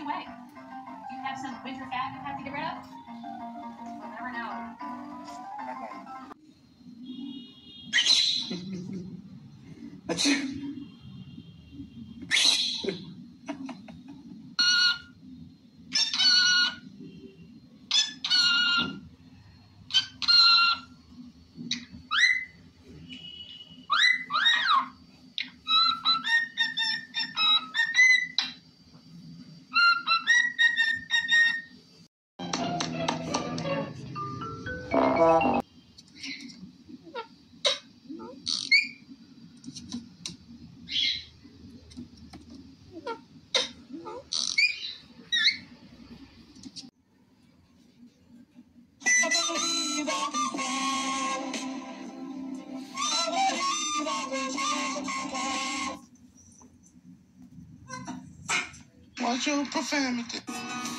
away. Do you have some winter fat you have to get rid of? We'll never know. Watch your profanity.